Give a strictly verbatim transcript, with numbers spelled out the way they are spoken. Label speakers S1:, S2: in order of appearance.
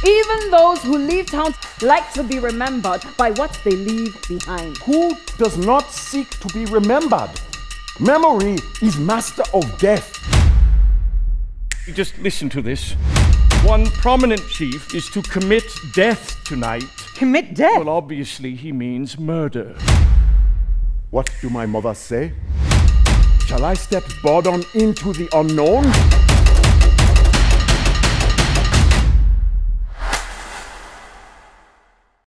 S1: Even those who leave town like to be remembered by what they leave behind.
S2: Who does not seek to be remembered? Memory is master of death.
S3: You just listen to this. One prominent chief is to commit death tonight.
S1: Commit death?
S3: Well, obviously he means murder.
S2: What do my mother say? Shall I step boredom into the unknown?